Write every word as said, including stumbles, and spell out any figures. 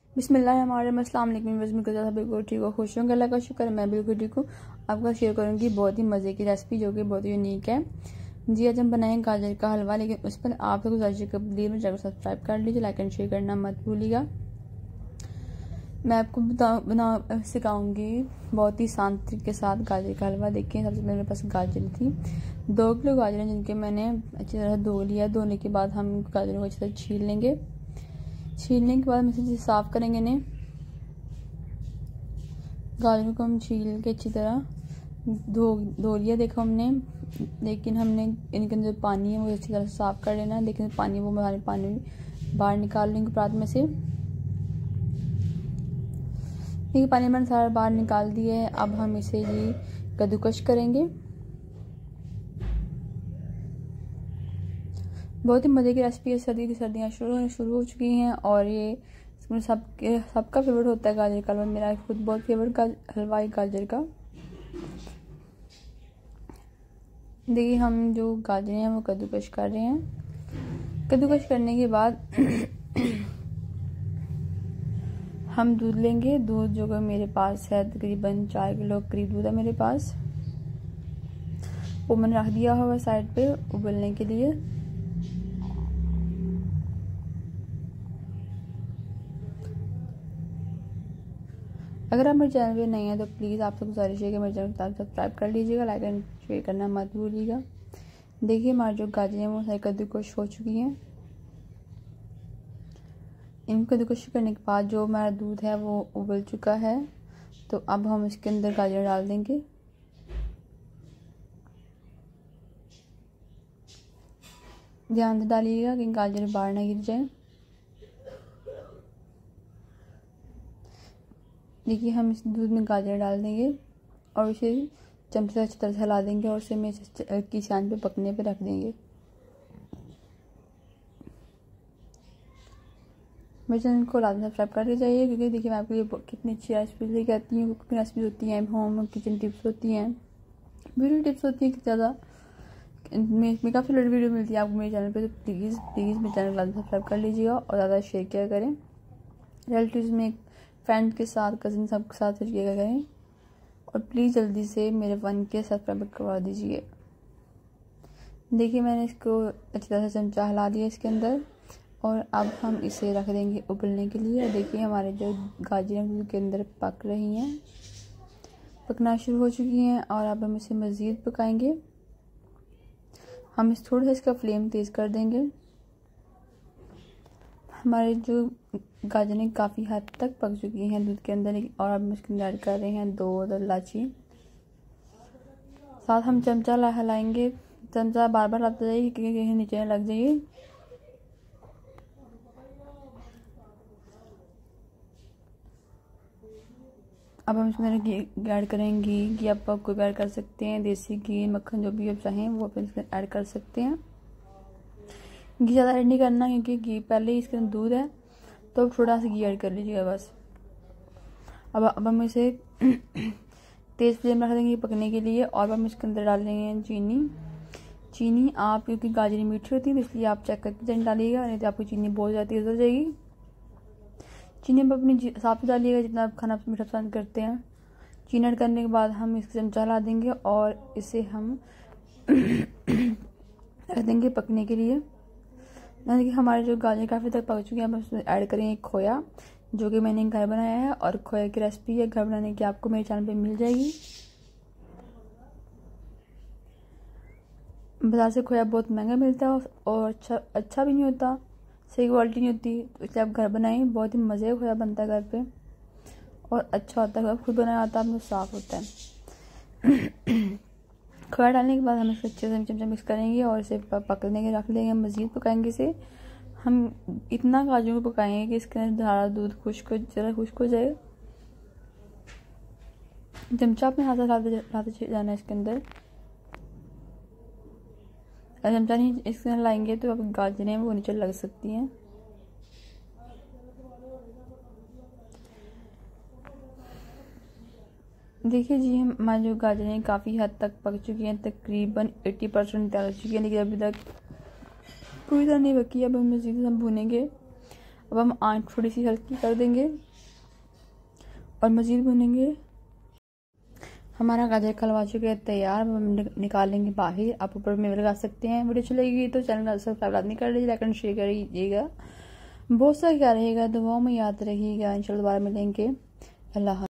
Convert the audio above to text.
बिस्मिल्लाहिर्रहमानिर्रहीम। अस्सलाम वालेकुम। मैं ज़्यादा बिल्कुल ठीक हो, खुश हूँ, अल्लाह का शुक्र है, मैं बिल्कुल ठीक हूँ। आपका शेयर करूँगी बहुत ही मज़े की रेसिपी जो कि बहुत ही यूनिक है। जी आज हम बनाएंगे गाजर का हलवा, लेकिन उस पर आपसे गुजारिश है कि प्लीज़ मेरे चैनल को सब्सक्राइब कर लीजिए, लाइक एंड शेयर करना मत भूलिएगा। मैं आपको बता बना सिखाऊंगी बहुत ही शांति के साथ गाजर का हलवा। देखिए सबसे पहले मेरे पास गाजर थी, दो किलो गाजर हैं जिनके मैंने अच्छी तरह धो लिया। धोने के बाद हम गाजरों को अच्छी तरह छील लेंगे। छीलने के बाद हम इसे साफ करेंगे इन्हें। गाजरों को हम छील के अच्छी तरह धो धो लिया देखो हमने, लेकिन हमने इनके अंदर पानी है वो अच्छी तरह से साफ कर लेना है। लेकिन पानी वो हमारे पानी बाहर निकाल लेंगे परात में से। देखिए पानी मैंने सारा बाहर निकाल दिया है। अब हम इसे जी कद्दूकश करेंगे। बहुत ही मज़े की रेसिपी है। सर्दी की सर्दियाँ शुरू शुरू हो चुकी हैं और ये इसमें सबके सबका फेवरेट होता है गाजर का हलवा। मेरा खुद बहुत फेवरेट का हलवा है गाजर का। देखिए हम जो गाजर हैं वो कद्दूकश कर रहे हैं। कद्दूकश करने के बाद हम दूध लेंगे। दूध जो कि मेरे पास है तकरीबन चार किलो करीब दूध है मेरे पास, वो मैंने रख दिया हुआ साइड पे उबलने के लिए। अगर आप मेरे चैनल पे नहीं है तो प्लीज़ आपसे गुजारिश है कि मेरे चैनल को सब्सक्राइब कर लीजिएगा, लाइक एंड शेयर करना मत भूलिएगा। देखिए हमारी जो गाजर हैं वो सारी कद्दूकश हो चुकी हैं। इनको कद्दूकश करने के बाद जो हमारा दूध है वो उबल चुका है, तो अब हम इसके अंदर गाजर डाल देंगे। ध्यान से डालिएगा कि गाजर बाहर ना गिर जाए। देखिए हम इस दूध में गाजर डाल देंगे और इसे चमचे से अच्छी तरह से हिला देंगे और इसे में की आंच पे पकने पे रख देंगे। मेरे चैनल को लाजमी सब्सक्राइब करके जाइए, क्योंकि देखिए मैं आपके लिए कितनी अच्छी रेसिपीज लेके आती हूँ। कुकिंग रेसिपीज होती हैं, होम किचन टिप्स होती हैं, ब्यूटी टिप्स होती हैं। ज़्यादा मेरी काफ़ी लड़ी वीडियो मिलती है आपको मेरे चैनल पे, तो प्लीज़ प्लीज़ मेरे चैनल को लाजमी सब्सक्राइब कर लीजिएगा और ज़्यादा शेयर किया करें। रिलेटिव्स में, फ्रेंड के साथ, कज़न सबके साथ शेयर किया करें। और प्लीज़ जल्दी से मेरे वन के सब्सक्राइब करवा दीजिए। देखिए मैंने इसको अच्छी तरह से चमचा हिला दिया इसके अंदर और अब हम इसे रख देंगे उबलने के लिए। देखिए हमारे जो गाजरें के अंदर पक रही हैं, पकना शुरू हो चुकी हैं और अब हम इसे मज़ीद पकाएंगे। हम इस थोड़ा सा इसका फ्लेम तेज़ कर देंगे। हमारे जो गाजरें काफ़ी हद तक पक चुकी हैं दूध के अंदर और अब हम इसके अंदर ऐड कर रहे हैं दो इलायची। साथ हम चमचा हिलाएंगे, चमचा बार बार लाते जाइए क्योंकि कहीं नीचे लग जाइए। अब हम इसमें घी ऐड करेंगे। घी घी आप कोई भी ऐड कर सकते हैं, देसी घी, मक्खन, जो भी आप चाहें वो आप इसमें ऐड कर सकते हैं। घी ज़्यादा ऐड नहीं करना क्योंकि घी पहले ही इसके अंदर दूध है, तो थोड़ा सा घी ऐड कर लीजिएगा बस। अब अब हम इसे तेज़ फ्लेम रख देंगे पकने के लिए और हम इसके अंदर डाल देंगे चीनी। चीनी आप, क्योंकि गाजर मीठी होती है तो इसलिए आप चेक करके चीनी डालिएगा, नहीं तो आपकी चीनी बहुत ज़्यादा तेज़ हो जाएगी। चीनी आप अपनी हिसाब से डालिएगा जितना आप खाना मीठा पसंद करते हैं। चीनी ऐड करने के बाद हम इसके चमचा ला देंगे और इसे हम रख देंगे पकने के लिए। देखिए हमारे जो गाजर काफ़ी तक पक चुके हैं, हम उसमें ऐड करेंगे खोया, जो कि मैंने घर बनाया है और खोया की रेसिपी है घर बनाने की, आपको मेरे चैनल पे मिल जाएगी। बाजार से खोया बहुत महंगा मिलता है और अच्छा अच्छा भी नहीं होता, सही क्वालिटी नहीं होती, तो इसलिए आप घर बनाएं। बहुत ही मज़े का खोया बनता है घर पे और अच्छा होता है, खुद बनाया आता है, साफ़ होता है। खोया डालने के बाद हम इसे अच्छे से चमचा मिक्स करेंगे और इसे पकने के रख लेंगे। मज़ीद पकाएंगे इसे। हम इतना काजू को पकाएंगे कि इसके अंदर सारा दूध खुश्क जरा खुश्क हो जाए। चमचा अपने हाथ से लाते जाना है इसके अंदर। अगर चमचा नहीं इसके अंदर लाएंगे तो अब गाजरें वो नीचे लग सकती हैं। देखिए जी हमारी जो गाजरें काफ़ी हद तक पक चुकी हैं, तकरीबन अस्सी परसेंट तैयार हो चुकी हैं, लेकिन अभी तक पूरी तरह नहीं पकी। अब हम मज़ीद हम भूनेंगे। अब हम आंच थोड़ी सी हल्की कर देंगे और मज़ीद भूनेंगे। हमारा गाजर का हलवा चुका है तैयार, हम निकाल लेंगे बाहर। आप ऊपर में लगा सकते हैं। वीडियो अच्छी लगेगी तो चैनल सब्सक्राइब लाजमी कर लीजिए, लाइक एंड शेयर करिएगा। बहुत सा क्या रहेगा, दुआओं में याद रहिएगा। इंशाल्लाह दोबारा मिलेंगे। अल्लाह।